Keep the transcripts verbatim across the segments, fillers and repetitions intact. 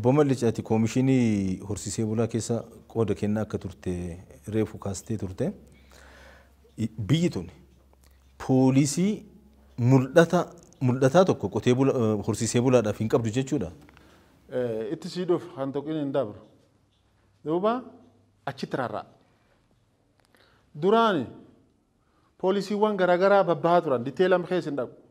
Obbo Mallichaati koomishinii horsiisee bulaa keessa qooda kennaa akka turte reefu kaastee turte. Biyyi tun poolisii mul'ata mul'ataa tokko qotee bula horsiisee bulaadhaaf hin qabdu jechuudha. Itti siidhuuf kan tokko hin dabru. Duuba achitti rarra'a. Duraani poolisiiwwan garaagaraa babbahaa turan diteelam keessa hin dhabu.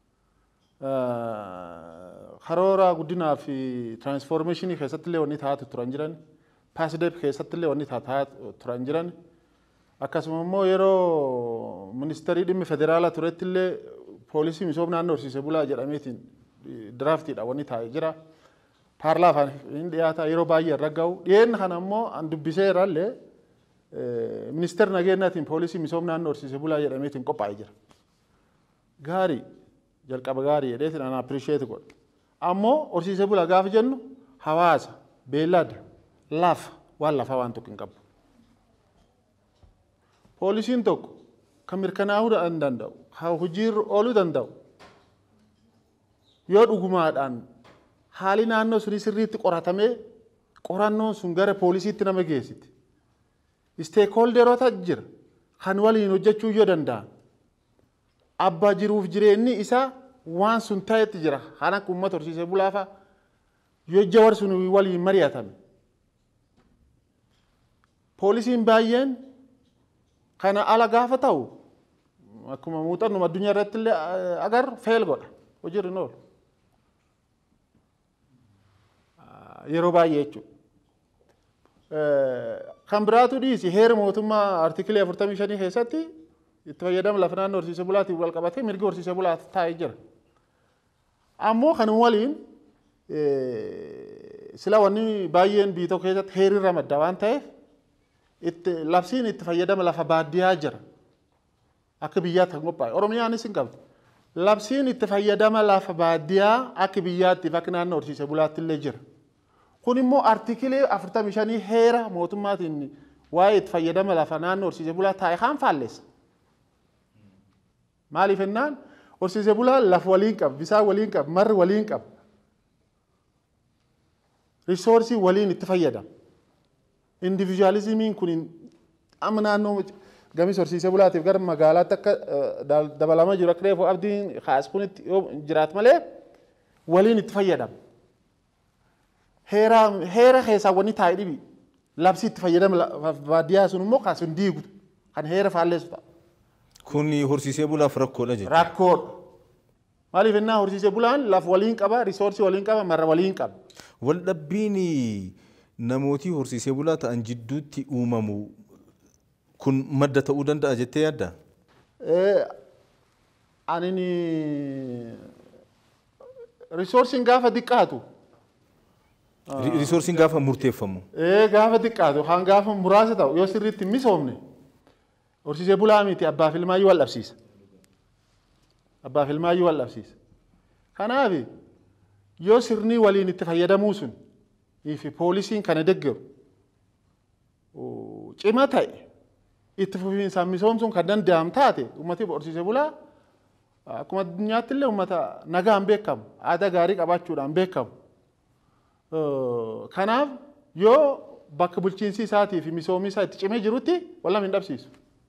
Karoora guddinaa fi tiraansfoormeeshinii keessatti illee wanni taa'aa turan jiran, paasideep keessatti illee wanni taa'aa turan jiran. Akkasuma immoo yeroo ministeerii dhimmi federaalaa turetti illee poolisii misooma naannoo horsiisee bulaa jedhameetiin diraaftiidha wanni taa'ee jira. Paarlaafaan hin dhiyaata yeroo baay'ee irra gahu. Dhiyeenna kana immoo an dubbisee irraallee ministeerri nageenyaatiin poolisii misooma naannoo horsiisee bulaa jedhameetiin qophaa'ee jira. Gaarii jalqaba gaarii jedheetiin an appirisheeti godha. Ammoo horsiisee bulaa gaafa jennu hawaasa, beellada, lafa waan lafaa waan tokko hin qabu. Poolisiin tokko kan mirkanaa'uu danda'u, kan hojiirra ooluu danda'u yoo dhugumaadhaan haali naannoo sunii sirriitti qoratamee qorannoon sun gara poolisiitti nama geessiti. Isteekhoolderoota jira kan waliin hojjechuu yoo danda'an abbaa jiruuf jireenyi isaa waan sun ta'etti jira kan akka uummata horsiisee bulaafa yoo jawar sun waliin mari'atame. Poolisiin baay'een kana ala gaafa ta'u akkuma muuxannoo addunyaa irratti illee agar fail godha hojiirra nool yeroo baay'ee jechuudha. Kan biraatu dhiisi heera mootummaa artikilee afurtamii shanii keessatti itti fayyadama lafa naannoo horsiisee bulaatiin wal qabatee mirgi horsiisee bulaa taa'ee jira. Ammoo kan waliin sila wanni baay'een biyya tokko keessatti heerirra madda waan ta'eef itti labsiin itti fayyadama lafa baadiyyaa jira. Akka biyyaatti kan qophaa'e. Oromiyaanis hin qabdu. Labsiin itti fayyadama lafa baadiyyaa akka biyyaatti akka naannoo horsiisee bulaatti illee jira. Kun immoo artikilee afurtamii shanii heera mootummaatiin waa'ee itti fayyadama lafa naannoo horsiisee bulaa taa'e kan faalleessa. Maaliif jennaan horsiisee bulaa lafa waliin qaba, bisaan waliin qaba, marri waliin qaba. Risoorsii waliin itti fayyadama. Individualizimiin kun amma naannoo gamis horsiisee bulaatiif gara magaalaatti akka dabalamaa jiru akka reefu abdiin haas kun jiraatu malee waliin itti fayyadama. Heera keessaa wanni taa'e dhibi labsii itti fayyadama baadiyyaa sun immoo kaas hin diigu kan heera faalleessu ta'a. Kun horsiisee bulaaf rakkoodha jechuudha. Rakkoodha. Maaliif jennaan horsiisee bulaan lafa waliin qaba, risoorsii waliin qaba, marra waliin qaba. Waldhabbiin namootii horsiisee bulaa ta'an jidduutti uumamu kun madda ta'uu danda'a jettee yaadda? Ani risoorsiin gaafa xiqqaatu. Risoorsiin gaafa murteeffamu. Gaafa xiqqaatu kan gaafa muraasa ta'u yoo sirriitti misoomne horsiisee bulaa miti abbaa fi ilmaayyuu wal dhabsiisa. Abbaa fi ilmaayyuu wal dhabsiisa. Kanaaf yoo sirnii waliin itti fayyadamuu sun fi poolisiin kana deeggaru cima ta'e itti fufiinsaan misoomsuun kan danda'amu taate uummatni horsiisee bulaa akkuma addunyaatti illee uummata nagaan beekamu aadaa gaarii qabaachuudhaan beekamu. Kanaaf yoo bakka bulchiinsi isaatii fi misoomni isaa itti cimee jirutti wallaan hin dhabsiisu.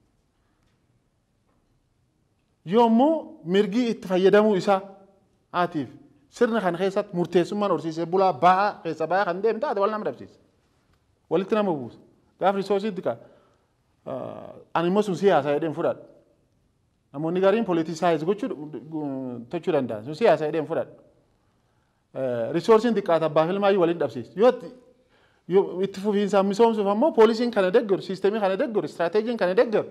Yoo immoo mirgi itti fayyadamuu isaa aatiif sirna kana keessatti murteessummaan horsiisee bulaa bahaa keessa bahaa kan deemu taate wallaan dhabsiisa. Walitti nama buusa. Gaafa risoorsii kaa ani immoo sun siyaasa jedheen fudhadha. Namoonni gariin poolitisaayis gochuu tochuu danda'an sun siyaasa jedheen fudhadha. Risoorsiin xiqqaata abbaa fi ilmaayyuu waliin dhabsiisa. Yoo itti fufiinsaan misoomsuuf ammoo poolisiin kana deeggaru, siisteemii kana deeggaru, istiraateejiin kana deeggaru.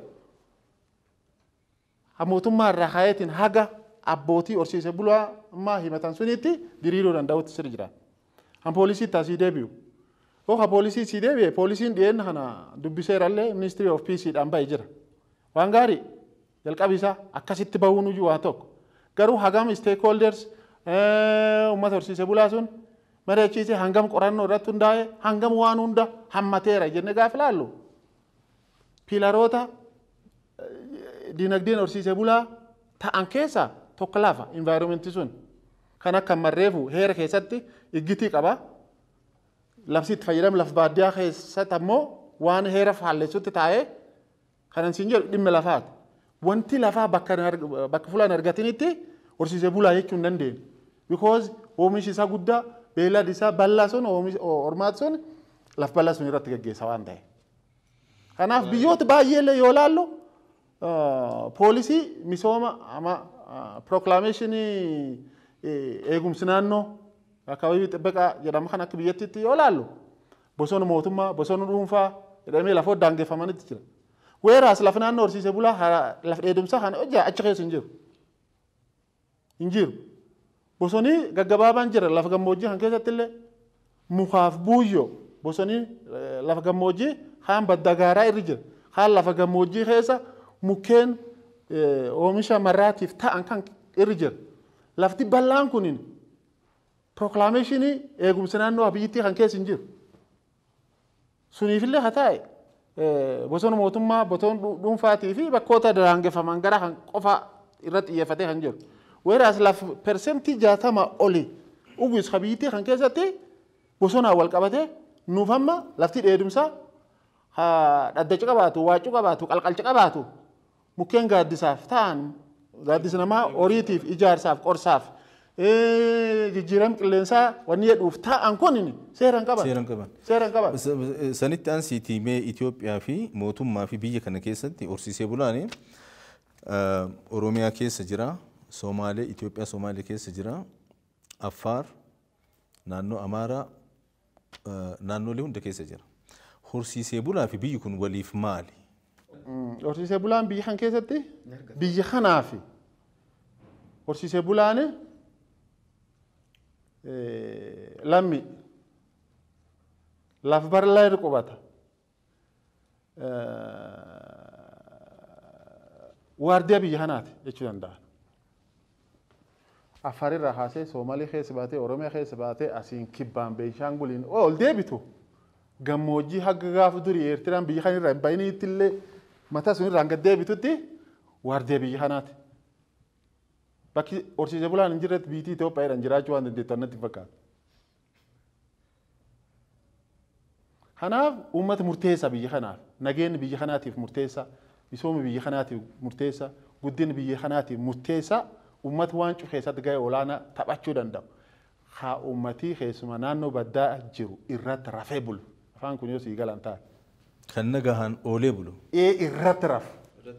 Mootummaa irraa kaayetiin haga abbootii horsiisee bulaa ammaa himatan sunitti diriiruu danda'utti sirri jira. Han poolisii taasii deebi'u. Yoo ha poolisii sii deebi'e poolisiin dhiyeenya kana dubbiseerallee ministry of peace dhaan ba'ee jira. Waan gaarii jalqabi isaa akkasitti bahuun iyyuu waa tokko. Garuu hagam stakeholders uummata horsiisee bulaa sun mari'achiisee hangam qorannoo irratti hundaa'e hangam waan hunda hammateera jennee gaafa ilaallu. Piilaroota dinagdeen horsiisee bulaa ta'an keessaa tokko lafa environmentii sun kan akka marreefu heera keessatti iggitii qaba. labsitti fayyadam laf baadiyyaa keessatti ammoo waan heera faalleessutti taa'ee kanan siin jedhu dhimma lafaati. Wanti lafaa bakka bakka fulaan argatinitti horsiisee bulaa jechuu hin dandeenye. Because oomishi isaa guddaa beeyladi isaa bal'aa sun hormaati sun laf bal'aa sun irratti gaggeessa waan ta'e. Kanaaf biyyoota baay'eellee yoo laallu poolisii misooma ama proclamationii eegumsi naannoo akkawabii xibbaqa jedhamu kan akka biyyattiitti yoo laallu bosona mootummaa bosona dhuunfaa jedhamee lafa daangeffamanitti jira. Weeraas lafa naannoo horsiisee bulaa lafa dheedumsaa kan hojjaa achi keessa hin jiru. Hin jiru. Bosonii gaggabaabaan jira lafa gammoojjii kan keessatti illee mukaaf buuyyoo bosonii lafa gammoojjii haan badda gaaraa irra jira. Haan lafa gammoojjii keessa mukkeen oomisha marraatiif ta'an kan irra jira. Lafti bal'aan kuniin proclamationii eegumsa naannoo biyyattii kan keessa hin jiru. Suniifillee haa taa'e bosona mootummaa bosona dhuunfaatii fi bakkoota daangeffaman gara kan qofa irratti xiyyeeffatee kan jiru. Weeraas laf persentii jaatama oli uwwis biyyattii kan keessatti bosonaan wal qabatee nuuf amma lafti dheedumsaa dhaddacha qabaatu waacuu qabaatu qalqalcha qabaatu mukkeen gaaddisaaf ta'an gaaddisa namaa horiitiif ijaarsaaf qorsaaf jijjiiram qilleensaa wanni jedhuuf ta'an kun seeraan qaban. Seeraan qaban. Seeraan qaban. Sanitti ansiitii mee Itoophiyaa fi mootummaa fi biyya kana keessatti horsiisee bulaanii Oromiyaa keessa jira, Somaalee, Itoophiyaa Somaalee keessa jira, Affaar, naannoo Amaaraa, naannolee hunda keessa jira. Horsiisee bulaa fi biyyi kun waliif maali? Horsiisee bulaan biyya kan keessatti biyya kanaafi horsiisee bulaanii lammi laf barlaa irra qubata waardiyaa biyya kanaati jechuu danda'a. Affaar irraa kaasee Soomaalee keessa baatee Oromiyaa keessa baatee asiin kibbaan Beenshaanguliin ol deebitu gammoojjii haga gaafa durii Eertiraan biyya kana irraa hin baay'iniitti illee mataa sun irraan gad deebitutti waardiyaa biyya kanaati. Bakki horsiisee bulaan hin jirretti biyyi Itoophiyaadhaan jiraachuu waan dandeettu natti fakkaata. Kanaaf uummata murteessa biyya kanaaf nageenyi biyya kanaatiif murteessa misoomni biyya kanaatiif murteessa guddinni biyya kanaatiif murteessa uummata waan keessatti gahee olaanaa taphachuu danda'u. Haa uummatii keessuma naannoo baddaa jiru irratti rafee bulu. Afaan kun yoo sii galan ta'a. Kan nagahaan oolee bulu. Ee irratti rafu.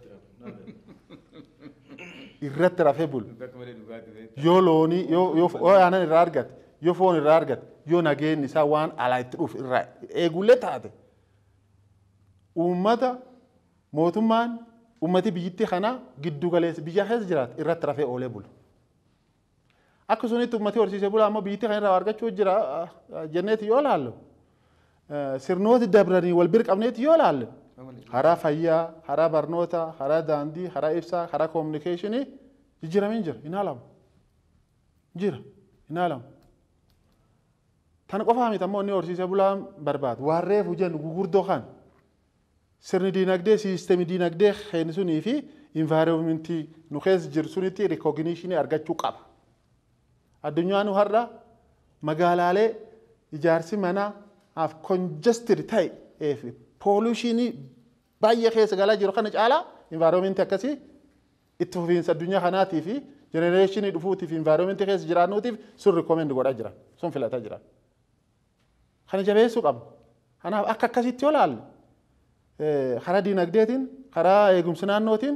Irratti rafee bulu. Yoo loonii yoo aanan irraa argate yoo foon irraa argate yoo nageenyi isaa waan alaa itti dhufu irraa eegullee taate. Uummata mootummaan uummati biyyittii kanaa giddu galeessa biyya keessa jiraatu irratti rafee oolee bulu. Akkasumas uummati horsiisee bulaa ammoo biyyittii kana irraa argachuu jira jenneeti yoo laallu. Sirnooti dabranii wal bira qabneeti yoo laallu. Haraa fayyaa, haraa barnoota, haraa daandii, haraa ibsaa, haraa kominikeeshinii jijjiiramiin jira hin haalamu. Jira hin haalamu. Tan qofaa miti ammoo inni horsiisee bulaan barbaadu. Waan reefu jennu gugurdoo kan sirni diinagdee siisteemii diinagdee keenya sunii fi invaayiroomentii nu keessa jiru sunitti rikooginishinii argachuu qaba. Addunyaan har'a magaalaalee ijaarsi manaa af congested ta'e fi poolushinii baay'ee keessa galaa jiru kana caalaa environmentii akkasii itti fufiinsa addunyaa kanaatii fi jenereeshinii dhufuutii fi environmentii keessa jiraannuutiif sun rikoomendi godhaa jira sun filataa jira. Kana jabeessuu qaba. Kanaaf akka akkasitti yoo laalle karaa diinagdeetiin karaa eegumsa naannootiin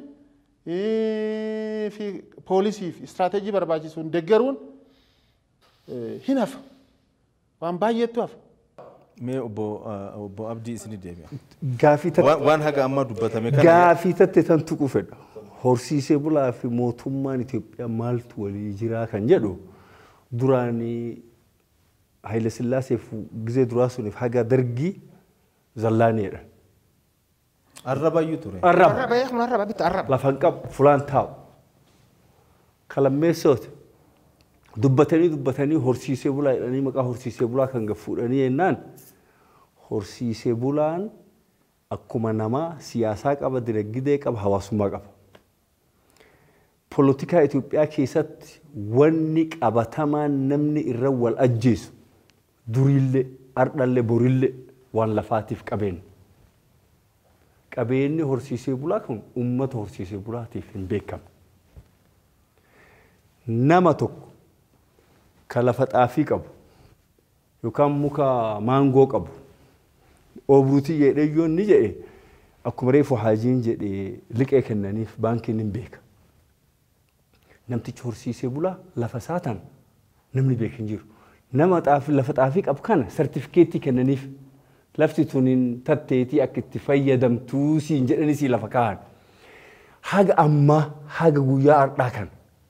fi poolisii fi istiraatejii barbaachisuun deeggaruun hin hafu waan baay'eetu hafu. Mee obbo obbo Abdii isinii deebi'a. Gaafii waan haga ammaa dubbatame kana gaafii tatte tan tuqu fedha. Horsiisee bulaa fi mootummaan Itoophiyaa maaltu walii jiraa kan jedhu duraanii Haile Sillaaseef gizee duraa suniif haga dargii zallaaneedha. Arraba iyyuu ture. Arraba. Arraba yaa kun arraba bitta arraba. Lafan qabu fulaan taa'u. Kalammeessooti. Dubbatanii dubbatanii horsiisee bulaa jedhanii maqaa horsiisee bulaa kan fuudhanii jennaan horsiisee bulaan akkuma namaa siyaasaa qaba, dinagdee qaba, hawaasummaa qaba. Poolitikaa Itoophiyaa keessatti wanni qabatamaan namni irra wal ajjeesu duriillee ardhalle borille waan lafaatiif qabeen. Qabeenyi horsiisee bulaa kun uummata horsiisee bulaatiif hin beekamu. Nama tokko ka lafa xaafii qabu yookaan muka maangoo qabu obruutii jedhee yoo inni jedhe akkuma reefu haajiin jedhee liqee kennaniif baankiin hin beeka. Namtichi horsiisee bulaa lafa saatan namni beeku hin jiru. Nama xaafii lafa xaafii qabu kana sartifikeetii kennaniif lafti tuniin tatteetii akka itti fayyadamtuu siin jedhanis lafa kaa'an. Haga ammaa haga guyyaa har'aa kan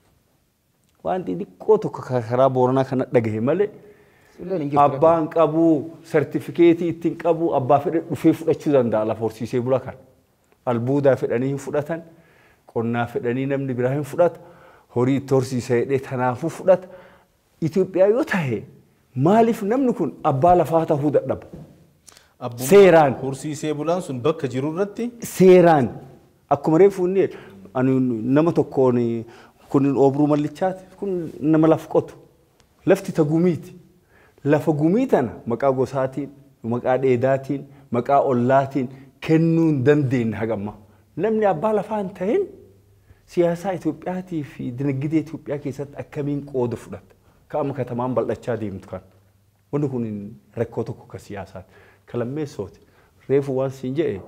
wanti xiqqoo tokko karaa Booranaa kana dhagahe malee abbaan qabu sartifikeetii ittiin qabu abbaa fedhe dhufee fudhachuu danda'a lafa horsiisee bulaa kan. Albuudaa fedhanii hin fudhatan, qonnaa fedhanii namni biraa hin fudhata, horii itti horsiisee hidhee tanaafuu fudhata. Itoophiyaa yoo ta'e maaliif namni kun abbaa lafaa ta'uu dadhaba? Seeraan horsiisee bulaan sun bakka jiru irratti seeraan akkuma reefu inni nama tokkoon kun obruu mallichaati kun nama lafa qotu lafti ta gumiiti lafa gumii tana maqaa gosaatiin maqaa dheedaatiin maqaa ollaatiin kennuu hin dandeenye hagamma namni abbaa lafaa hin ta'in siyaasaa Itoophiyaatii fi dinagdee Itoophiyaa keessatti akkamiin qooda fudhata ka'ama katamaan bal'achaa deemtu kan wanti kun rakkoo tokko ka siyaasaati. Kalammeessooti reefu waan siin jedhe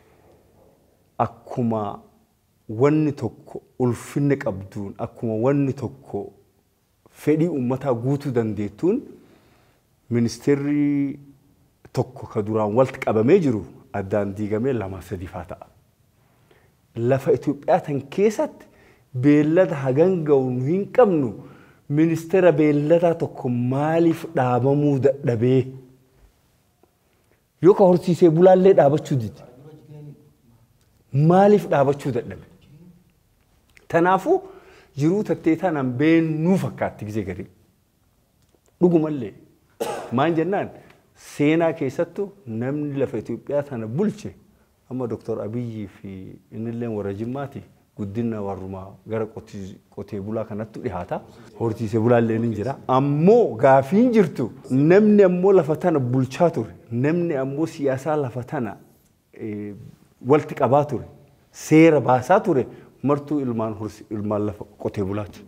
akkuma wanni tokko ulfinna qabduun akkuma wanni tokko fedhii uummataa guutuu dandeettuun ministeerri tokko ka duraan walitti qabamee jiru addaan diigamee lama sadii faa ta'a. Lafa Itoophiyaa tan keessatti beellada hagan ga'u nu hin qabnu ministeera beelladaa tokko maaliif dhaabamuu dadhabee? Yoo ka horsiisee bulaallee dhaabachuu dide maaliif dhaabachuu dadhabe? Tanaafuu jiruu tattee tanaan beennuu fakkaatti gizee garii. Dhugumallee maan jennaan seenaa keessattuu namni lafa Itoophiyaa tana bulche amma Doktor Abiyyi fi innillee warra Jimmaati guddina warrumaa gara qotee bulaa kanatti dhihaata. Horsiisee bulaallee ni jira. Ammoo gaafiin jirtu namni ammoo lafa tana bulchaa ture. Namni ammoo siyaasaa lafa tana walitti qabaa ture. Seera baasaa ture martuu ilmaan ilmaan lafa qotee bulaati.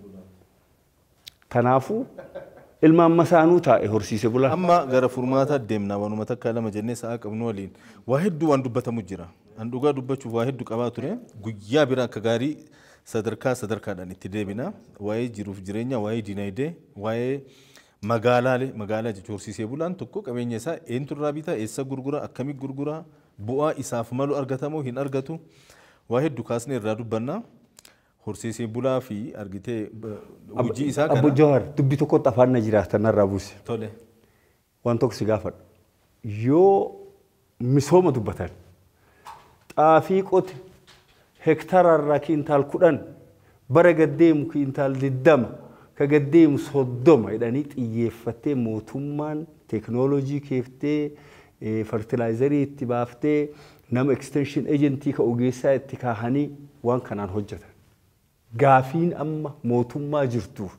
Kanaafuu ilmaan masaanuu taa'e horsiisee bulaa. Amma gara furmaataa deemnaa waanuma takka lama jennee sa'a qabnu waliin waa hedduu waan dubbatamu jira. An dhugaa dubbachuuf waa hedduu qabaa ture guyyaa bira akka gaarii sadarkaa sadarkaadhaan itti deebina waa'ee jiruuf jireenya waa'ee dinagdee waa'ee magaalaalee magaalaa jechuun horsiisee bulaan tokko qabeenya isaa eenyurraa bitaa eessa gurgura akkamii gurgura bu'aa isaaf malu argatamoo hin argatu waa hedduu kaasnee irraa dubbanna horsiisee bulaa fi argitee hojii isaa kana. Abbo Jawar dubbi tokkotti afaan na jiraatan narraa buuse. Tole. Waan tokko si gaafadhu yoo misooma dubbatan. Xaafii qote hektaararraa kiintaal kudhan bara gaddeemu kiintaal diddama ka gaddeemu soddoma jedhanii xiyyeeffattee mootummaan teeknooloojii keeftee fertilaayizarii itti baaftee nama extension agentii ka ogeessaa itti kaahanii waan kanaan hojjetan. Gaafiin amma mootummaa jirtuuf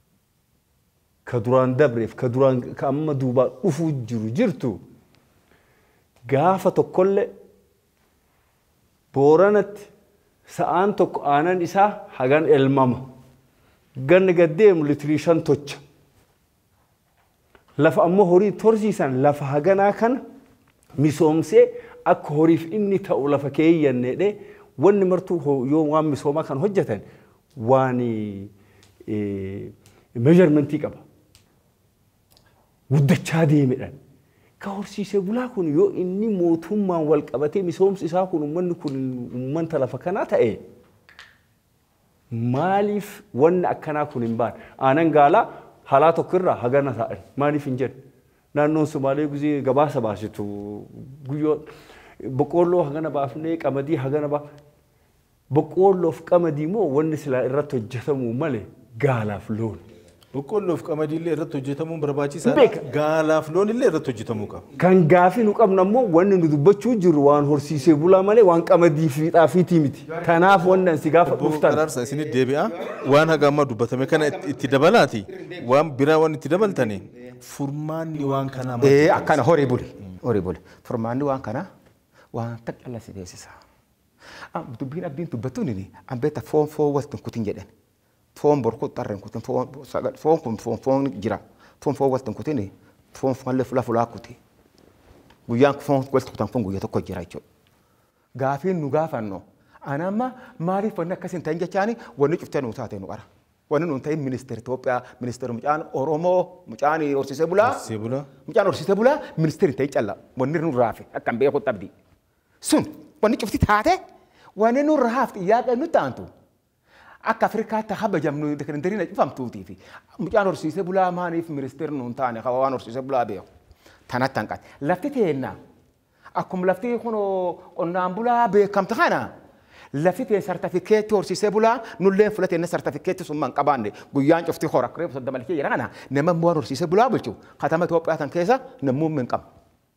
ka duraan dabreef ka duraan ka amma duubaa dhufuu jiru jirtu gaafa tokkollee Booranatti sa'aan tokko aanan isaa hagan elmama. Ganni gaddeemu litirii shan tocha. Lafa ammoo horii horsiisan lafa haganaa kana misoomsee akka horiif inni ta'u lafa keeyyanneedhe wanni martuu yoo waan misoomaa kan hojjetan waan meejarmentii qaba. Guddachaa deemedhaan. Ka horsiisee bulaa kun yoo inni mootummaan wal qabatee misoomsi isaa kun uummanni kun uummata lafa kanaa ta'e maaliif wanni akkanaa kun hin baan aanan gaalaa halaa tokko irraa hagana ta'an maaliif hin jedhu naannoon Somaalee guzee gabaasa baasitu guyyoo boqqoolloo hagana baafnee qamadii hagana baaf boqqoolloof qamadii moo wanni silaa irratti hojjetamu malee gaalaaf loon. Boqqoolloof qamadii illee irratti hojjetamuun barbaachisaadha. Gaalaaf loon illee irratti hojjetamuu qaba. Kan gaafii nu qabnu ammoo wanni nu dubbachuu jiru waan horsiisee bulaa malee waan qamadii fi xaafiitii miti. Kanaaf wanni si gaafa dhuftan. Qaraarsa isinit deebi'a waan haga amma dubbatame kana itti dabalaati waan biraa waan itti dabaltanii furmaanni waan kanaa ee akkana horii buli horii buli furmaanni waan kanaa waan taqqalla si beeksisa am dubbiin abdiin dubbattuun ni am beeta foon foon waltin kutin jedhan foon borku tarren kutin foon foon kun foon foon jira foon foon waltin kutin foon foon le fula fula kuti guyyaan foon waltin kutan foon guyyaa tokko jira jechuudha gaafiin nu gaafanno anamma maaliif wanni akkasin ta'in jechaani wanni cuftee nu taate nu qara wanni nu ta'in ministeera Itoophiyaa ministeera mucaan Oromoo mucaan horsiisee bulaa horsiisee bulaa mucaan horsiisee bulaa ministeera ta'in calla wanni nu raafe akkam beeku tabdi sun wanni cufti taate wanni nu raaf xiyyaaqee nu taantu akka Afrikaatti habajamnu dekandarina cufamtuutii fi mucaan horsiisee bulaa maaniif ministeera nu taane waan horsiisee bulaa beeku tanatti hanqate lafti teenna akkuma lafti kun qonnaan bulaa beekamta kana lafti sartifikeetti horsiisee bulaa nullee fudhatee sartifikeetti sun man qabaanne guyyaan cufti hora kireef sodda malkee jira kana nama bu'aan horsiisee bulaa bulchu katama Itoophiyaa tan keessa nammuun min qaba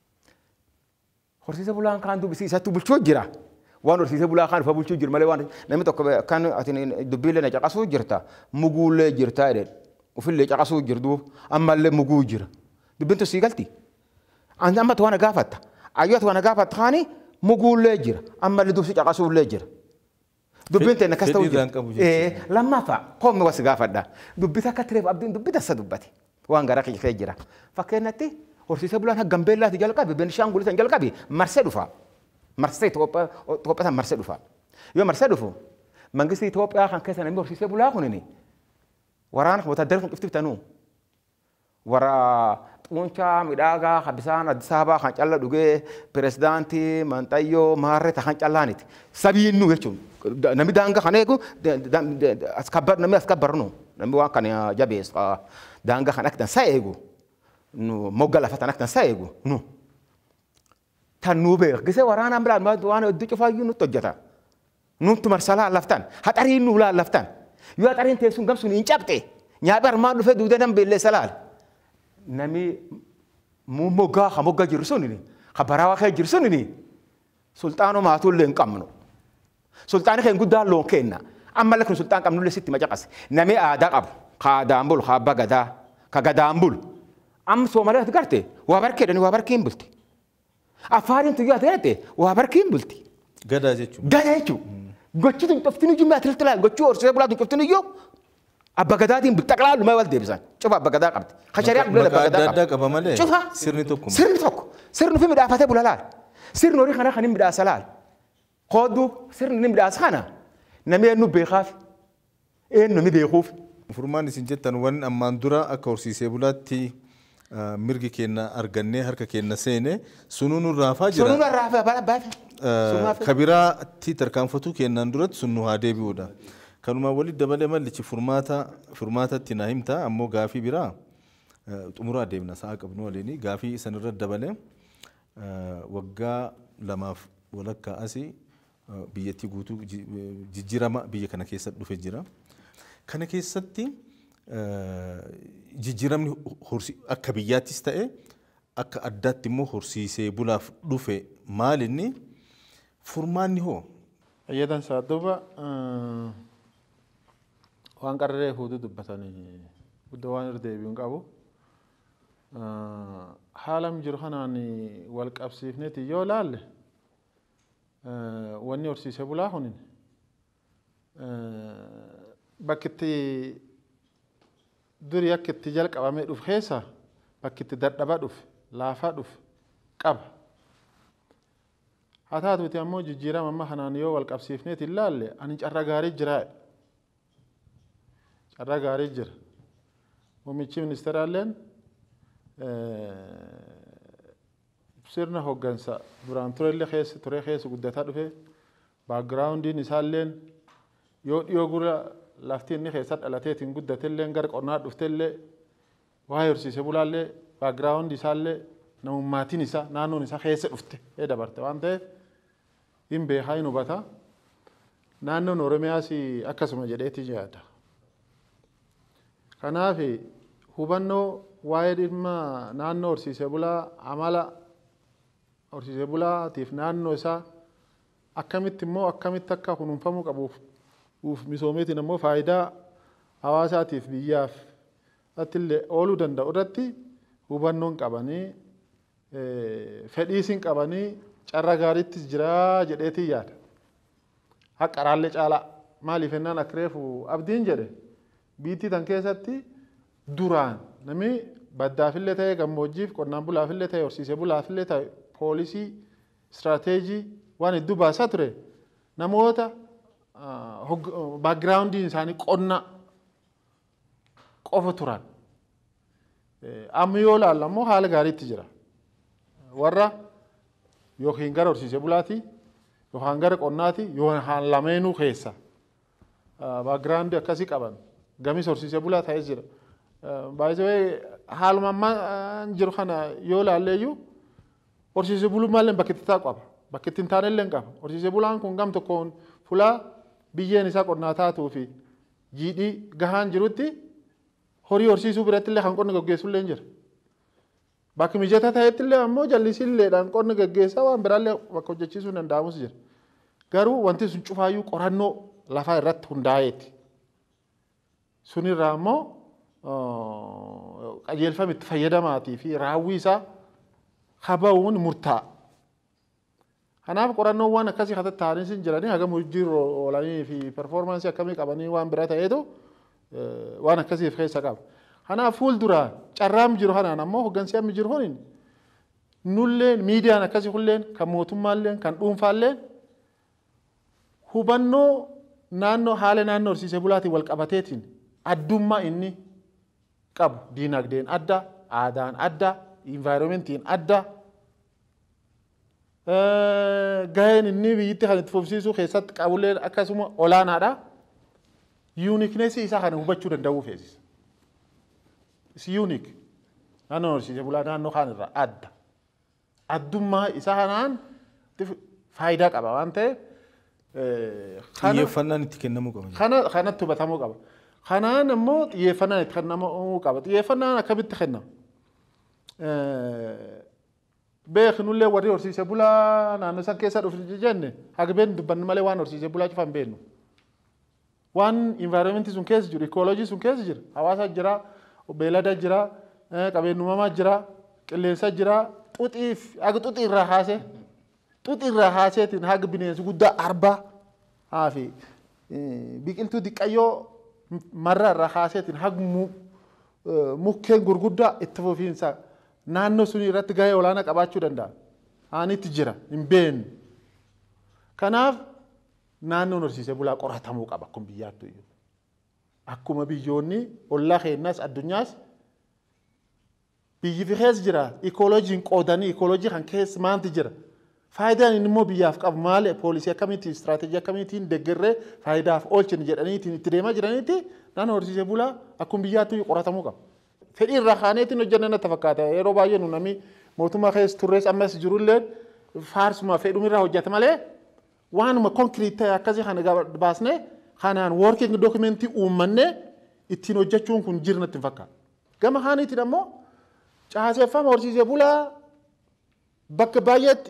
horsiisee bulaan kaan dubbisiisatti bulchuu jira waan horsiisee bulaa kaan fa bulchuu jira malee waan namni tokko kan atin dubbiilee na caqasuu jirta muguulee jirta jedhe ufillee caqasuu jirdu ammallee muguu jira dubbintu sii galti an amma to'ana gaafatta ayyoo to'ana gaafatta kaani muguulee jira ammallee dubsi caqasuulee jira dubbin teena kasta hojii ee lammaffaa koommi was gaafadha dubbita akka tireef abdiin dubbita sa dubbate waan gara kee jira fakkeenyatti horsiisee bulaan hagam beellaati jalqabe Beenishaangulitti jalqabe marsee dhufa marsee Itoophiyaa marsee dhufa yoo marsee dhufu mangistii Itoophiyaa kan keessa namni horsiisee bulaa kunini waraana kan wata darbu ifti tanu wara xuunchaa midhaagaa habisaan Addis Ababaa kan calla dhugee pirezidaantii Manxayyoo Maarree kan callaaniti sabiin nu jechuun namni daangaa kan eegu askabbar namni askabbarnu namni waan kan jabees daangaa kan akka dansaa eegu nu mogga lafa tan akka dansaa eegu nu tan nu beek gisee waraanaan bilaan waan hedduu cufaayyuu nutti hojjeta nutti marsalaa laftan haxariin nu laan laftan yoo haxariin teessuun gamsuun hin cabxe nyaaphi armaan dhufee duudee nan beellee salaal nami moggaa ha mogga jiru sunini ha barawaa kee jiru sunini sultaanoo maatullee hin qabnu sultaani keen guddaan loon kenna amma lakin sultaan qabnullee sitti macaqas nami aadaa qabu ka aadaan bulu ka abbaa gadaa ka gadaan bulu amma Soomaaliyaatti garte waa barkeedhani waa barkeen bulti Afaariin tuyyaa ta'eete waa barkeen bulti gadaa jechuun gadaa jechuun gochi tun qoftini jummaa tiltilaa gochi horsiisee bulaa tun qoftini iyyuu abba gadaatiin bultaqlaa lumee wal deebisan cufa abba gadaa qabdi kashariyaa bulee abba gadaa qabdi qaba malee cufa sirni tokko sirni tokko sirni fi midhaafatee bula laal sirni horii kana kan hin midhaasa laal qoodduu sirni ni midhaasa kana namni eenyu beekaaf eenyu ni beekuuf. Furmaan isin jettan waan ammaan dura akka horsiisee bulaatti mirgi keenya argannee harka keenya seene sunuun raafaa jira. Sunuun raafaa baala baala. Kabiraatti tarkaanfatu keenyaan duratti sunnu haa deebi'uudha. Kanuma walitti dabalee mallichi furmaata furmaatatti na himta ammoo gaafii biraa xumura adeemna sa'a qabnu waliin gaafii sanirra dabalee waggaa lamaaf walakkaa asii biyyattii guutuu jijjiirama biyya kana keessatti dhufe jira. Kana keessatti jijjiiramni akka biyyaattis ta'e akka addaatti immoo horsiisee bulaaf dhufe maalinni furmaanni hoo? Ayyadan isaa duuba waan qarree fuutuu dubbatanii guddoo waan irra deebi'uun qabu. Haalam jiru kanaan wal qabsiifneeti yoo laalle wanni horsiisee bulaa kunin bakkitti durii akka itti jalqabamee dhufe keessa bakkitti dadhabaa dhufe laafaa dhufe qaba. Haa taatuuti ammoo jijjiirama amma kanaan yoo wal qabsiifneeti ilaalle ani carra gaarii jira. Carra gaarii jira. Muummichi ministeeraalleen sirna hoggansa duraan turellee keessa turee keessa guddataa dhufe baakgiraawundiin isaalleen yoo dhiyoo gura laftiin inni keessa dhalateetiin guddatellee gara qonnaa dhuftellee waa horsiisee bulaallee baakgiraawundi isaallee namummaatiin isaa naannoon isaa keessa dhufte ee dabarte waan ta'eef hin beekaa hin hubata. Naannoon Oromiyaas akkasuma jedheeti yaada. Kanaaf hubannoo waa'ee dhimma naannoo horsiisee bulaa amala horsiisee bulaatiif naannoo isaa akkamitti immoo akkamitti akka kunuunfamuu qabuuf misoomeetiin immoo faayidaa hawaasaatiif biyyaaf illee ooluu danda'u irratti hubannoon qabanii fedhiisin qabanii carra gaariitti jira jedheetii yaada. Haqa raallee caalaa maaliif ennaan akka reefu abdiin jedhe biitii tan keessatti duraan namni baddaafillee ta'e gammoojjiif qonnaan bulaafillee ta'e horsiisee bulaafillee ta'e poolisii istiraateejii waan hedduu baasaa ture namoota baakgiraawundiin isaanii qonna qofa turan. Amma yoo ilaalla immoo haala gaariitti jira. Warra yookiin gara horsiisee bulaati yookaan gara qonnaati yookaan lameenuu keessa baakgiraawundii akkasii qaban gamis horsiisee bulaa ta'ee jira. Baay'ee haaluma ammaa jiru kana yoo ilaalleeyyuu horsiisee bulumaallee bakka itti taa'u qaba. Bakka itti hin taanellee qaba. Horsiisee bulaan kun gam tokkoon fulaa biyyeen isaa qonnaa taatuu fi jiidhii gahaan jirutti horii horsiisuu biratti illee kan qonni gaggeessu illee jira. Bakki mijataa ta'etti illee ammoo jallisiilleedhaan qonni gaggeessaa waan biraallee bakka hojjechiisuu danda'amus jira. Garuu wanti sun cufaayyuu qorannoo lafaa irratti hundaa'eeti. Sunirraa ammoo qajeelfama itti fayyadamaatii fi raawwii isaa haba'uun murtaa'a. Kanaaf qorannoowwan akkasii hata ta'anii sin jiranii hagam hojiirra oolanii fi performaansii akkamii qabanii waan biraa ta'eetu waan akkasiif keessa qaba. Kanaaf fuulduraan carraam jiru kanaan ammoo hoggansi amma jiru kuniin nulleen miidiyaan akkasii kulleen kan mootummaalleen kan dhuunfaalleen hubannoo naannoo haala naannoo horsiisee bulaatiin wal qabateetiin addummaa inni qabu diinagdeen adda aadaan adda environmentiin adda gaheen inni biyyatti kan itti fufsiisuu keessatti qabullee akkasuma olaanaadha. Uniqueness isaa kana hubachuu danda'uu feesisa. Is unique. Naannoo horsiisee bulaa naannoo kaan irraa adda. Addummaa isaa kanaan faayidaa qaba waan ta'eef xiyyeeffannaan itti kennamuu qaba. Kana kanatti hubatamuu qaba. Kanaan immoo xiyyeeffannaan itti kennamuu qaba. Xiyyeeffannaan akkamitti kennama? Beeknullee warri horsiisee bulaa naannoo san keessa dhufu jenne haga beeknu dubbannu malee waan horsiisee bulaa cufan beeknu. Waan environmentii sun keessa jiru, ecology sun keessa jira, hawaasa jira, beelada jira, qabeenyummaa jira, qilleensa jira, xuxiif haga xuxii irraa haasee, xuxii irraa haaseetiin haga bineensi guddaa arbaa haafi biqiltuu diqqayyoo marra irraa haaseetiin haga mukkeen gurguddaa itti fufiinsa naannoo sun irratti gahee olaanaa qabaachuu danda'a. Aanitti jira hin beeknu. Kanaaf naannoon horsiisee bulaa qoratamuu qaba akkuma biyyaattu iyyuu. Akkuma biyyoonni ollaa keenyaas addunyaas biyyi fi keessa jira iikooloojiin qoodanii iikooloojii kan keessa maanti jira. Faayidaan inni immoo biyyaaf qabu maali poolisii akkamiitiin istiraateejii akkamiitiin deeggarree faayidaaf oolchin jedhaniitiin itti deemaa jiraniiti naannoo horsiisee bulaa akkuma biyyaattu iyyuu qoratamuu qaba. Fedhii irraa kaaneetiin hojjannan natti fakkaata yeroo baay'ee nu namni mootummaa keessa turrees ammas jirullee faarsuma fedhumirraa hojjeta malee waanuma konkriit ta'e akkasii kana baasnee kanaan working documentii uummannee ittiin hojjechuun kun jirnatti hin fakkaatu. Gama kaaniitiin ammoo caaseeffama horsiisee bulaa bakka baay'eetti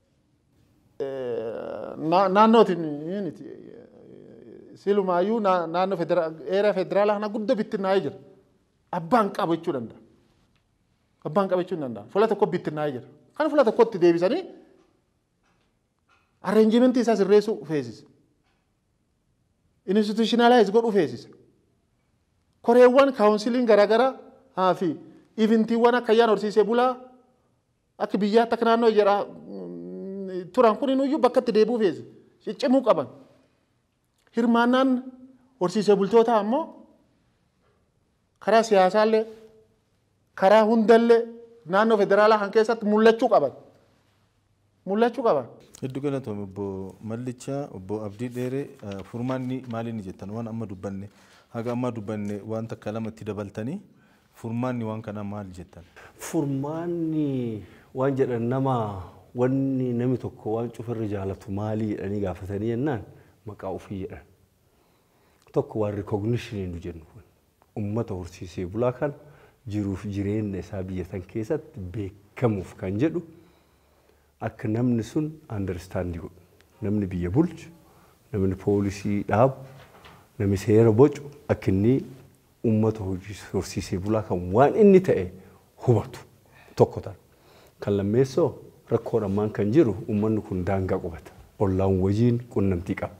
naannootiin silumaayyuu naannoo eeraa federaalaa kana guddaa bittinnaa'ee jira. Abbaan qabachuu danda'a. Abbaan qabachuu danda'a. Fuula tokko bittinnaa'ee jira. Kan fuula tokkotti deebisanii arreenjimentii isaa sirreessuu feesisa. Institutionalize godhuu feesisa. Koreewwan kaawunsiliin garaagaraa haa fi ivintiiwwan akka ayyaan horsiisee bulaa akka biyyaatti akka naannoo jedha turan kun iyyuu bakka itti deebi'uu feesisa. Ciccimuu qaban. Hirmaannaan horsiisee bultootaa ammoo karaa siyaasaallee karaa hundallee naannoo federaalaa kan keessatti mul'achuu qaban. Mul'achuu qaban. Hedduu galatoome obbo Mallichaa obbo Abdii Dheeree furmaanni maaliin jettan waan amma dubbanne haga amma dubbanne waan takka lamatti dabaltanii furmaanni waan kana maal jettan? Furmaanni waan jedhan nama wanni namni tokko waan cufarri jaalatu maalii jedhanii gaafatanii jennaan maqaa ofii jedhan. Tokko waan recognition nu jennu kun ummata horsiisee bulaa kan jiruuf jireenya isaa biyya san keessatti beekamuuf kan jedhu akka namni sun understand godhu. Namni biyya bulchu, namni poolisii dhaabu, namni seera bocu akka inni ummata horsiisee bulaa kan waan inni ta'e hubatu tokko ta'a. Kan lammeessoo rakkoo dhammaan kan jiru uummanni kun daangaa qubata. Ollaan wajjin qunnamtii qaba.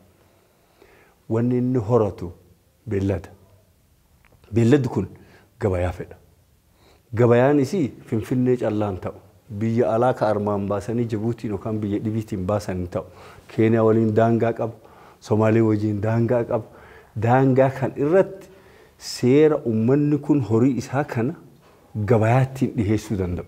Wanni inni horatu beellada. Beelladni kun gabayaa fedha. Gabayaan isii Finfinnee callaan ta'u. Biyya alaa ka armaan baasanii Jibuutiin yookaan biyya dhibiitiin baasan ta'u. Keeniyaa waliin daangaa qaba. Somaalee wajjin daangaa qaba. Daangaa kan irratti seera uummanni kun horii isaa kana gabayaattiin dhiheessuu danda'u.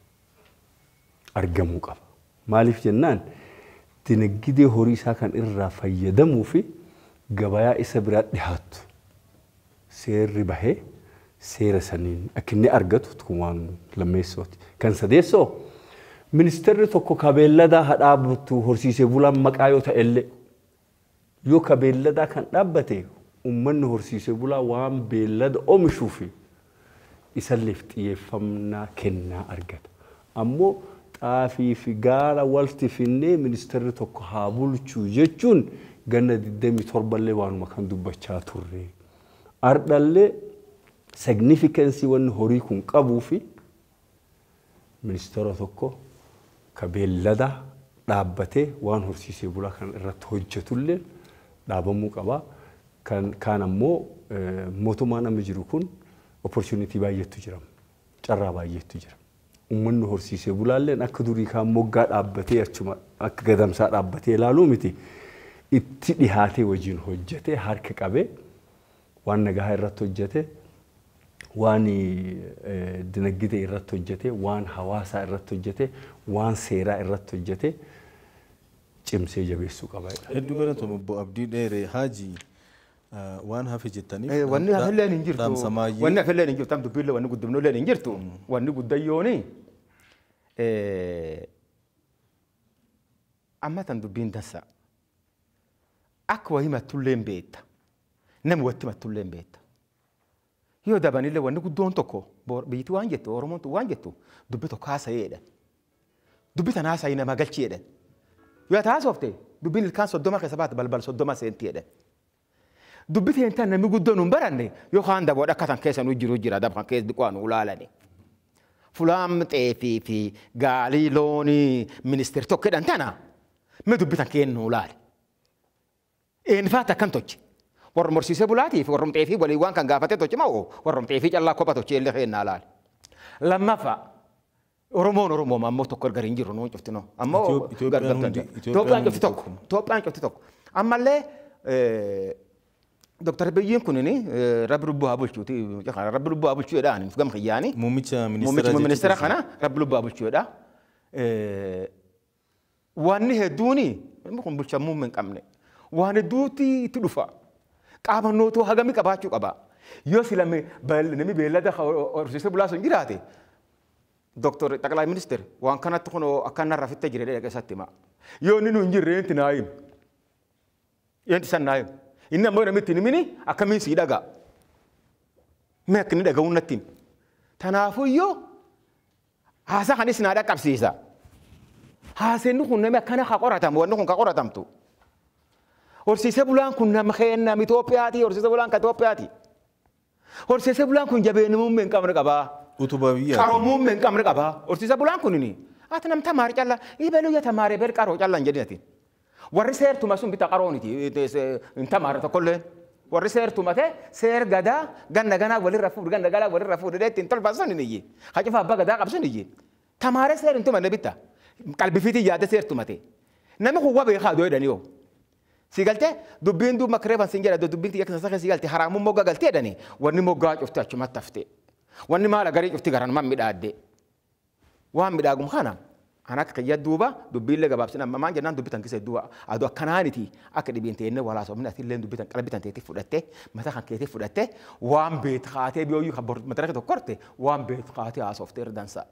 Argamuu qaba. Maaliif jennaan dinagdee horii isaa kan irraa fayyadamuu fi gabayaa isa biraa dhihaatu. Seerri bahee seera saniin akka inni argatu kun waan lammeessooti. Kan sadeessoo ministeerri tokko ka beelladaa haa dhaabbatu horsiisee bulaan maqaa yoo ta'ellee yoo ka beelladaa kan dhaabbate uummanni horsiisee bulaa waan beellada oomishuu fi isalleef xiyyeeffannaa kennaa argata. Ammoo xaafii fi gaala walti finnee ministeerri tokko haa bulchuu jechuun ganna digdamii torballee waanuma kan dubbachaa turre. Ardhallee significance wanni horii kun qabuu fi ministeera tokko ka beellada dhaabbatee waan horsiisee bulaa kan irratti hojjetullee dhaabamuu qaba. Kan kaan ammoo mootummaan amma jiru kun opportunity baay'eetu jira. Carraa baay'eetu jira. Uummanni horsiisee bulaalleen akka durii kaan moggaa dhaabbatee achuma akka gadamsaa dhaabbatee ilaaluu miti. Itti dhihaatee wajjin hojjetee harka qabee waan nagaa irratti hojjetee waan dinagdee irratti hojjetee waan hawaasaa irratti hojjetee waan seeraa irratti hojjetee cimsee jabeessuu qaba. Hedduu galatooma obbo Abdii Dheeree Haajii waan hafe jettaniif. Wanni hafelleen hin jirtu. Wanni hafelleen hin jirtu. Tam dubbiillee wanni guddinulleen hin jirtu. Wanni guddayyooni amma tan dubbiin dansa. Akka wahii mattulleen beekta. Nama watti mattulleen beekta. Yoo dabanillee wanni guddoon tokko biyyatti waan jettu Oromoon waan jettu dubbi tokko haasayeedha. Dubbi tan haasayii nama galcheedha. Yoo ati haasofte dubbiin ilkaan soddoma keessa baate balbal soddoma seentiidha. Dubbi teentaan namni guddoon hin baranne yookaan daboodha akka tan keessa nu jiru jira daba kan keessa dhiqaan ulaalani. Fulaan xeefii fi gaalii loonii ministeerri tokko jedhan tana mee dubbi tan kennu ulaali. Eenfaat akkam tochi. Warra horsiisee bulaatiif warra xeefii walii waan kan gaafate tochi moo warra xeefii callaa kopha tochi illee kennaa ulaali. Lammaffaa Oromoon Oromoo ammoo tokko gargar hin jiru nuun cuftino. Ammoo Itoophiyaan cufti tokko. Itoophiyaan cufti tokko. Ammallee Doktor Biyyiin kunini Rabbi Lubbuu haa bulchuuti. Rabbi Lubbuu haa bulchuu jedhaan gam xiyyaani. Muummicha ministeera kana Rabbi Lubbuu haa bulchuu jedhaa. Wanni hedduuni kun bulchamuu hin qabne. Waan hedduutti itti dhufa. Qaabannootu hagamii qabaachuu qaba. Yoo silame namni beellada horsiisee bulaa sun jiraate Doktor Xaqalaa Ministeer waan kanatti kun akkanaa rafittee jireenya keessatti hima. Yoo inni nu hin jirre enti naayim. Enti san naayim. Inni ammoo namitti nimini akkamiin sii dhagaa. Mee akka inni dhaga'uun natti hima. Tanaafuyyoo haasaa kanis naa dhaqqabsiisa. Haaseenni kun namni akkana haa qoratamu wanni kun haa qoratamtu. Horsiisee bulaan kun nama keenya Itoophiyaati horsiisee bulaan kan Itoophiyaati. Horsiisee bulaan kun jabeenumuu hin qabne qabaa. Utubaa biyyaa. Qaromuu hin qabne qabaa. Horsiisee bulaan kun ni. Ati nam tamaare calla ibaluu yaa tamaare ber qaroo calla hin jedhati. Warri seertuma sun bita qarooniti hin tamaare tokkollee. Warri seertuma ta'e seer gadaa ganna ganaa walirra fuudhu ganna ganaa walirra fuudhu deetti hin tolfaasan hin iyyi. Hacifa abbaa gadaa qabsun iyyi. Tamaare seer hin tumanne bitta. Qalbifiitii yaadde seertuma ta'e. Namni kun waa beekaa doo jedhanii yoo. Sigalte dubbiin duuba kireefan sin jedha dubbiin tiyya keessa keessa sigalte haraamuun moggaa galtee jedhani wanni moggaa cufte achumatti hafte. Wanni maala garii cufti garan man midhaadde. Waan midhaagum kana ana akka kiyya duuba dubbiillee gabaabsin amma maan jennaan dubbitan keessa duuba aduu akkanaaniti akka dhibiin ta'e inni walaasofni atillee dubbitan qalbitan ta'etti fudhatte mata kan keetti fudhatte waan beet kaatee biyooyyuu kan mata tokko korte waan beet kaatee haasofte irdansa.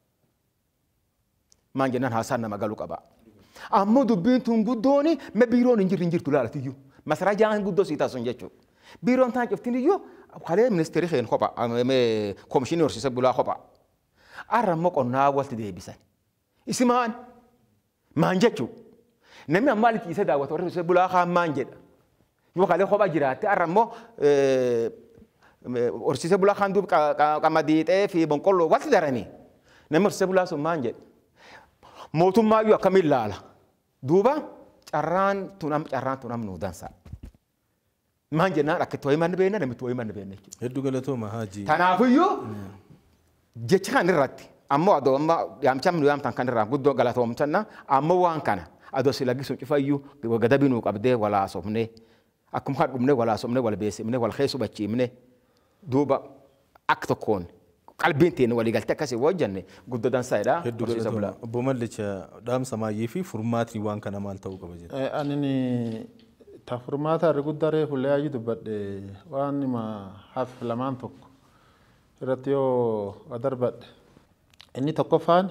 Maan jennaan haasaan nama galuu qaba. Ammoo dubbiin tun guddooni me biiroon hin jirri hin jirtu laalatiyyuu. Masaraa jaan guddoo sii taasisun jechuudha. Biiroon taan cuftin iyyuu kalee ministeerri keen kopha koomishinii horsiisee bulaa kopha. Arra immoo qonnaa walti deebisan. Isimaan maan jechuu. Namni ammaa liqiisa daawwatu horsiisee bulaa kaan maan jedha. Yoo kalee kopha jiraatte arra immoo horsiisee bulaa kan duub qamadii ta'ee fi boqqolloo walitti daranii namni horsiisee bulaa sun maan jedhe mootummaayyuu akkamiin laala duuba carraan tunam carraan tunam nuu dansa maan jennaan akka itti wayii manni beekna namni itti wayii manni beekna jechuudha. Hedduu galatooma haajii. Kanaafiyyuu jecha kan irratti ammoo adoo amma yaamchaan nu yaamtan kan irraa guddoo galatoomsanna ammoo waan kana adoo si laggisuun cufayyuu gadabii nuu qabdee walaasofnee akkuma kan dhumnee walaasofnee wal beeksifnee wal keessu bachiifnee duuba akka tokkoon qalbiin teenne walii galtee akkasii wajjanne guddoo dansaadha. Hedduu galatooma. Obbo Mallicha dhaamsa maayyii fi furmaatii waan kana maal ta'uu qaba jedha. Ani ta furmaata irra guddaree fuullee ayyi dubbadhe waan nima haf lamaan tokko irratti yoo darbadhe inni tokkoffaan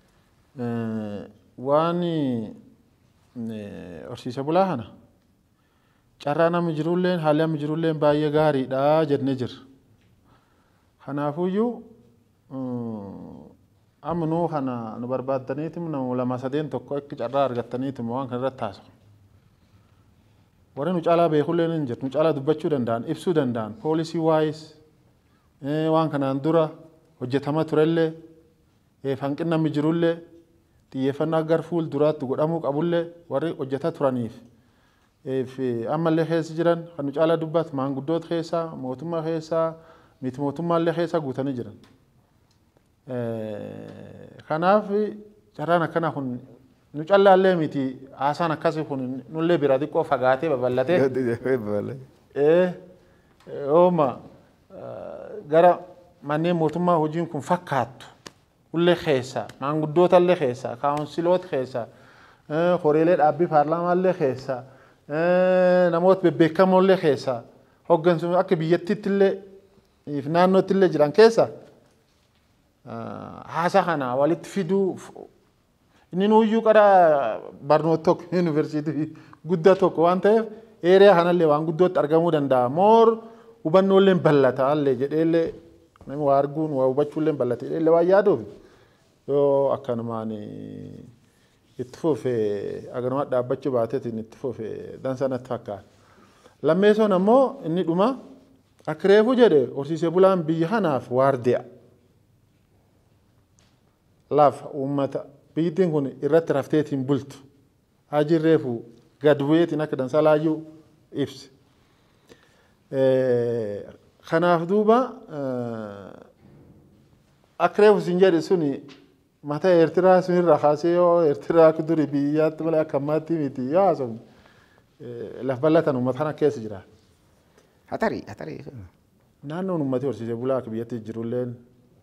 waan horsiisee bulaa kana carraa nama jirulleen haalli nama jirulleen baay'ee gaariidha jennee jirra. Kanaafuyyuu amma nuu kana nu barbaaddaniitum nama lama sadeen tokko akka carraa argattaniitum waan kana irratti taasisu. Warri nu caalaa beekullee ni jiru, nu caalaa dubbachuu danda'an, ibsuu danda'an, poolisii waayis waan kanaan dura hojjetama turellee, hanqinni namni jirullee, xiyyeeffannaa gara fuulduraatti godhamuu qabullee warri hojjetaa turaniif ammallee keessa jiran kan nu caalaa dubbatu maanguddoota keessaa, mootummaa keessaa, miti mootummaallee keessaa guutanii jiran. Kanaaf carraan akkanaa kun nu callaallee miti haasaan akkasii kun nullee bira xiqqoo fagaatee babal'atee ooma gara manneen mootummaa hojiin kun fakkaattu ullee keessa maanguddootallee keessa kaawunsiloota keessa horeelee dhaabbii paarlaamaallee keessa namoota bebbeekamoollee keessa hoggansu akka biyyattiittillee fi naannoottillee jiran keessa haasaa kana walitti fiduu inni nuyyuu qara barnoota tokko yuunivarsiitii guddaa tokko waan ta'eef eeriyaa kanallee waan guddootti argamuu danda'a. Moor hubannooleen bal'ataallee jedheellee namni waa arguun waa hubachuulleen bal'ate jedheellee waan yaaduuf yoo akkanumaan itti fufee agarumaa dhaabbachuu baateetiin itti fufee dansa natti fakkaata. Lammeessoon ammoo inni dhuma akka reefu jedhe horsiisee bulaan biyya kanaaf waardiya. Lafa uummata biyyattiin kun irratti rafteetiin bultu hajji reefu gad bu'eetiin akka dansaa laayyuu ibse. Kanaaf duuba akka reefu sin jedhe suni mata Eertiraa sunirraa kaasee yoo Eertiraa akka durii biyyaatti malee akka ammaatti miti yoo haasofne laf bal'atan uummata kana keessa jira. Hatarii hatarii. Naannoon uummatni horsiisee bulaa akka biyyatti jirulleen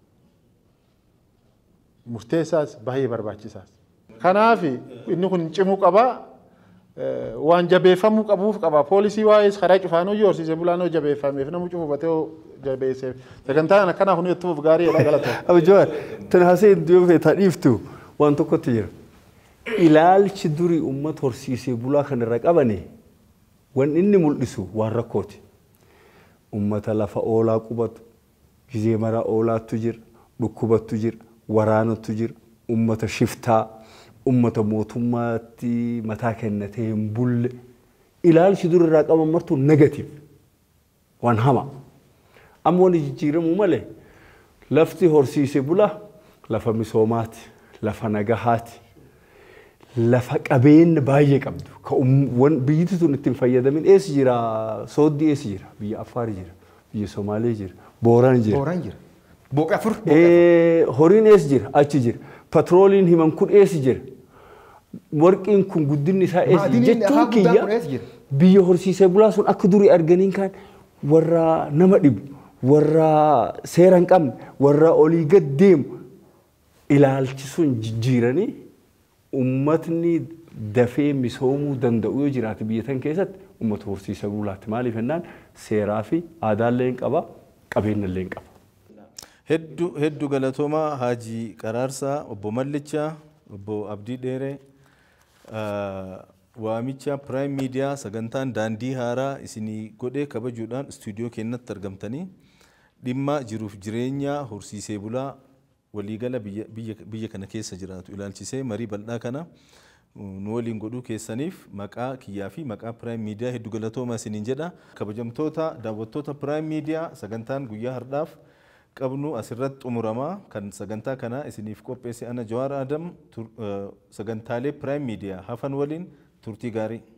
murteessaas baay'ee barbaachisaas. Kanaaf inni kun cimuu qaba waan jabeeffamuu qabuuf qaba. Poolisii waa'ee karaa cufaanuu yoo horsiisee bulaan jabeeffameef nama cufu batee jabeesseef sagantaan akkanaa kun itti fuuf gaariidha galata. Abijjoon tan haseen yoo feetaa dhiiftu waan tokkotti jira. Ilaalchi durii uummata horsiisee bulaa kanarra qabane waan inni mul'isu waan rakkooti. Uummata lafa oolaa qubatu gizee mara oolaattu jira dhukkubattu jira. Waraanatu jira ummata shiftaa ummata mootummaatti mataa kennatee hin bulle ilaalchi dur irraa qaban martuu negatiif waan hama amma wani jijjiiramuu malee lafti horsiisee bulaa lafa misoomaati lafa nagahaati lafa qabeenya baay'ee qabdu ka biyyatti tun ittiin fayyadamin eessa jira Sooddii eessa jira biyya Affaar jira biyya Somaalee jira Booraan jira. Booraan jira. Boqa afur. Horiin eessa jira achi jira patrooliin himan kun eessa jira warqiin kun guddinni isaa eessa jira jechuun kiyya biyya horsiisee bulaa sun akka durii arganiin kaan warra nama dhibu warra seera hin qabne warra olii gad deemu ilaalchi sun jijjiiranii ummatni dafee misoomuu danda'u yoo jiraate biyya tan keessatti ummata horsiisee bulaatti maaliif jennaan seeraa fi aadaallee hin qaba qabeenyallee hin qaba. Hedduu hedduu galatooma Haajii Qaraarsaa obbo Mallichaa obbo Abdii Dheeree waamicha Prime Media sagantaan daandii haaraa isinii godhee kabajuudhaan istuudiyoo keenyatti argamtanii dhimma jiruuf jireenya horsiisee bulaa waliigala biyya kana keessa jiraatu ilaalchisee marii bal'aa kana nu waliin godhuu keessaniif maqaa kiyyaa fi maqaa Prime Media hedduu galatooma isiniin jedha. Kabajamtoota daawwattoota Prime Media sagantaan guyyaa har'aaf qabnu asirratti xumuramaa kan sagantaa kana isiniif qopheesse ana Jawaar Adam sagantaalee Prime Media hafan waliin turtii gaarii.